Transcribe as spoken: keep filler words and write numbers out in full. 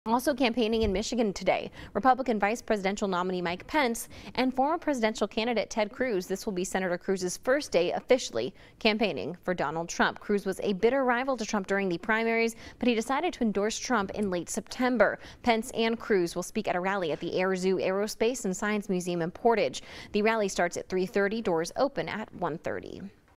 Also campaigning in Michigan today, Republican vice presidential nominee Mike Pence and former presidential candidate Ted Cruz. This will be Senator Cruz's first day officially campaigning for Donald Trump. Cruz was a bitter rival to Trump during the primaries, but he decided to endorse Trump in late September. Pence and Cruz will speak at a rally at the Air Zoo Aerospace and Science Museum in Portage. The rally starts at three thirty, doors open at one thirty.